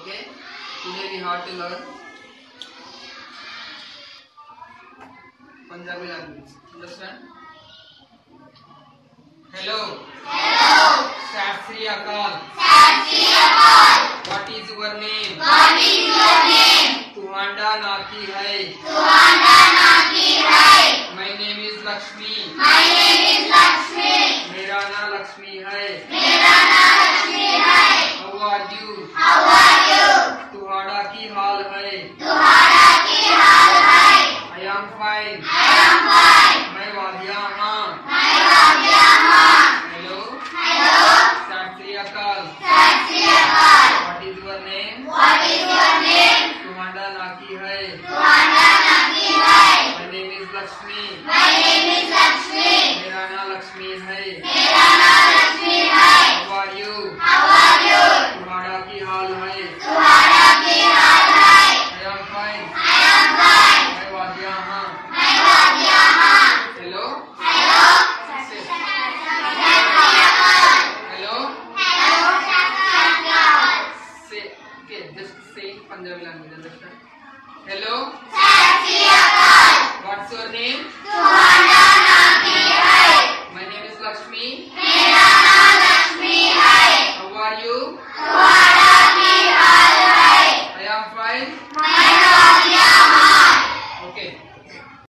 Okay. Today we have to learn Punjabi language. Understand? Hello. Hello. Sat Sri Akal. Sat Sri Akal. What is your name? What is your name? तुम्हारा नाम की है? तुम्हारा नाम की है? My name is Lakshmi. My name is Lakshmi. मेरा नाम लक्ष्मी है. मेरा नाम लक्ष्मी है. How are you? How are you? तुम्हारा की हाल है? तुम्हारा की हाल है? I am fine. I am fine. मैं वादिया हाँ. मैं वादिया हाँ. Hello. Hello. Sat Sri Akal. Sat Sri Akal. What is your name? What is your name? तुम्हारा नाम की है? तुम्हारा नाम की है? My name is Lakshmi. My name is Lakshmi. मेरा नाम लक्ष्मी है. मेरा नाम लक्ष्मी है. How are you? How are you? तुम्हारा की हाल है? तुम्हारा की हाल है? I am fine. I am fine. मैं वादिया हाँ. मैं वादिया हाँ. Hello. Hello. Say. Sat Sri Akal. Hello. Hello. Sat Sri Akal. Say. Okay. Just say in Punjabi language. Understand? Hello. Sat Sri Akal. What's your name? तुम्हारा